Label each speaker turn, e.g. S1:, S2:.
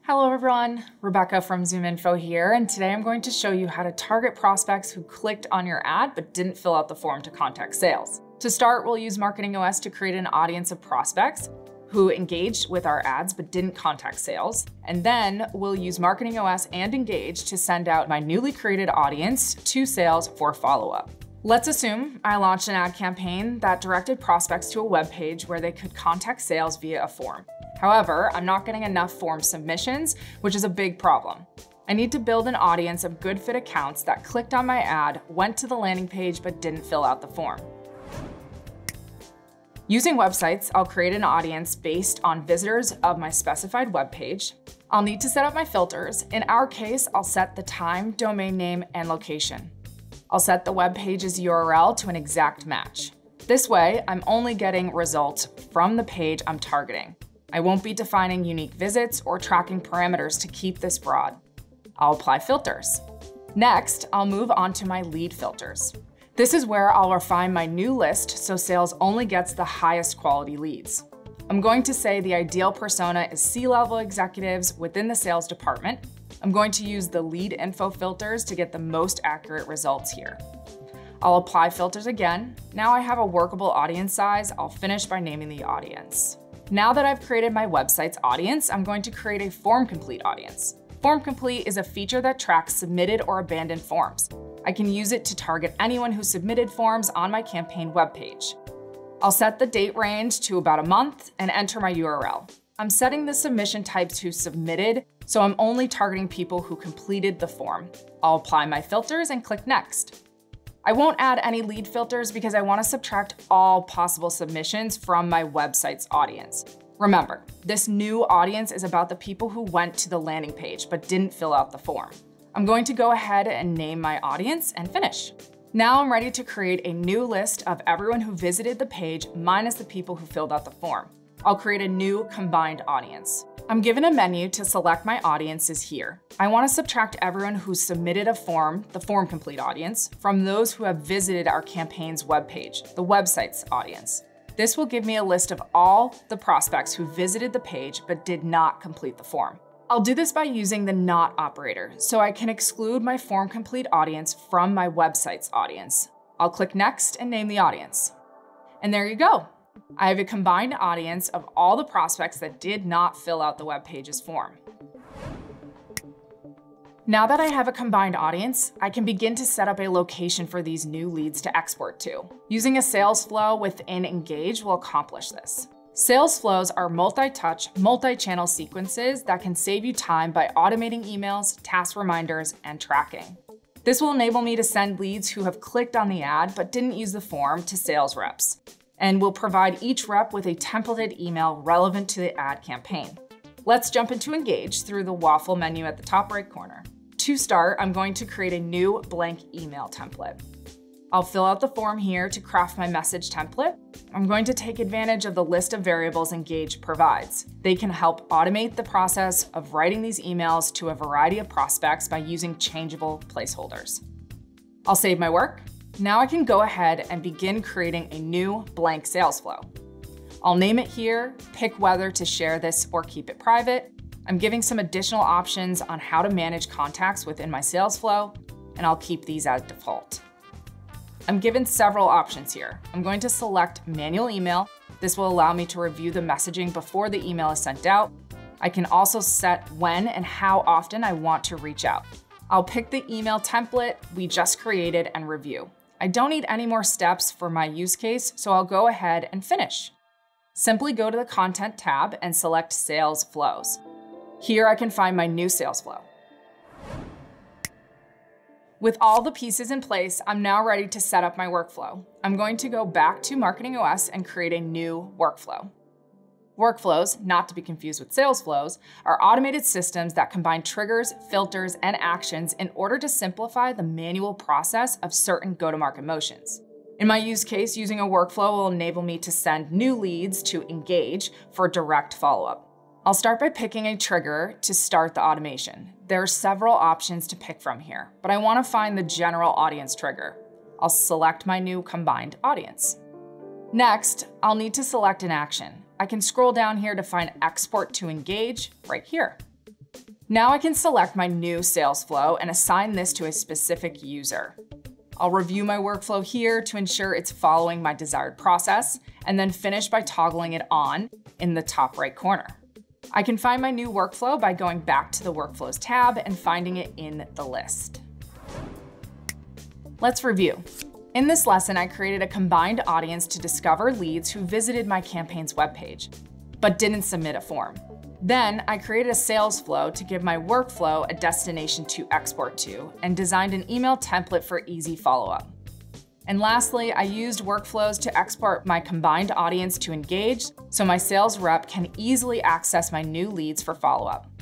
S1: Hello everyone, Rebecca from ZoomInfo here, and today I'm going to show you how to target prospects who clicked on your ad but didn't fill out the form to contact sales. To start, we'll use MarketingOS to create an audience of prospects who engaged with our ads but didn't contact sales. And then we'll use MarketingOS and Engage to send out my newly created audience to sales for follow-up. Let's assume I launched an ad campaign that directed prospects to a web page where they could contact sales via a form. However, I'm not getting enough form submissions, which is a big problem. I need to build an audience of good fit accounts that clicked on my ad, went to the landing page, but didn't fill out the form. Using websites, I'll create an audience based on visitors of my specified web page. I'll need to set up my filters. In our case, I'll set the time, domain name, and location. I'll set the web page's URL to an exact match. This way, I'm only getting results from the page I'm targeting. I won't be defining unique visits or tracking parameters to keep this broad. I'll apply filters. Next, I'll move on to my lead filters. This is where I'll refine my new list so sales only gets the highest quality leads. I'm going to say the ideal persona is C-level executives within the sales department. I'm going to use the lead info filters to get the most accurate results here. I'll apply filters again. Now I have a workable audience size. I'll finish by naming the audience. Now that I've created my website's audience, I'm going to create a FormComplete audience. FormComplete is a feature that tracks submitted or abandoned forms. I can use it to target anyone who submitted forms on my campaign webpage. I'll set the date range to about a month and enter my URL. I'm setting the submission type to submitted, so I'm only targeting people who completed the form. I'll apply my filters and click next. I won't add any lead filters because I want to subtract all possible submissions from my website's audience. Remember, this new audience is about the people who went to the landing page but didn't fill out the form. I'm going to go ahead and name my audience and finish. Now I'm ready to create a new list of everyone who visited the page minus the people who filled out the form. I'll create a new combined audience. I'm given a menu to select my audiences here. I want to subtract everyone who submitted a form, the FormComplete audience, from those who have visited our campaign's webpage, the website's audience. This will give me a list of all the prospects who visited the page but did not complete the form. I'll do this by using the not operator, so I can exclude my FormComplete audience from my website's audience. I'll click next and name the audience. And there you go. I have a combined audience of all the prospects that did not fill out the web page's form. Now that I have a combined audience, I can begin to set up a location for these new leads to export to. Using a sales flow within Engage will accomplish this. Salesflows are multi-touch, multi-channel sequences that can save you time by automating emails, task reminders, and tracking. This will enable me to send leads who have clicked on the ad but didn't use the form to sales reps, and will provide each rep with a templated email relevant to the ad campaign. Let's jump into Engage through the waffle menu at the top right corner. To start, I'm going to create a new blank email template. I'll fill out the form here to craft my message template. I'm going to take advantage of the list of variables Engage provides. They can help automate the process of writing these emails to a variety of prospects by using changeable placeholders. I'll save my work. Now I can go ahead and begin creating a new blank sales flow. I'll name it here, pick whether to share this or keep it private. I'm giving some additional options on how to manage contacts within my sales flow, and I'll keep these as default. I'm given several options here. I'm going to select manual email. This will allow me to review the messaging before the email is sent out. I can also set when and how often I want to reach out. I'll pick the email template we just created and review. I don't need any more steps for my use case, so I'll go ahead and finish. Simply go to the Content tab and select Sales Flows. Here I can find my new sales flow. With all the pieces in place, I'm now ready to set up my workflow. I'm going to go back to MarketingOS and create a new workflow. Workflows, not to be confused with Salesflows, are automated systems that combine triggers, filters, and actions in order to simplify the manual process of certain go-to-market motions. In my use case, using a workflow will enable me to send new leads to Engage for direct follow-up. I'll start by picking a trigger to start the automation. There are several options to pick from here, but I want to find the general audience trigger. I'll select my new combined audience. Next, I'll need to select an action. I can scroll down here to find Export to Engage right here. Now I can select my new sales flow and assign this to a specific user. I'll review my workflow here to ensure it's following my desired process, and then finish by toggling it on in the top right corner. I can find my new workflow by going back to the Workflows tab and finding it in the list. Let's review. In this lesson, I created a combined audience to discover leads who visited my campaign's webpage, but didn't submit a form. Then I created a sales flow to give my workflow a destination to export to, and designed an email template for easy follow-up. And lastly, I used workflows to export my combined audience to Engage so my sales rep can easily access my new leads for follow-up.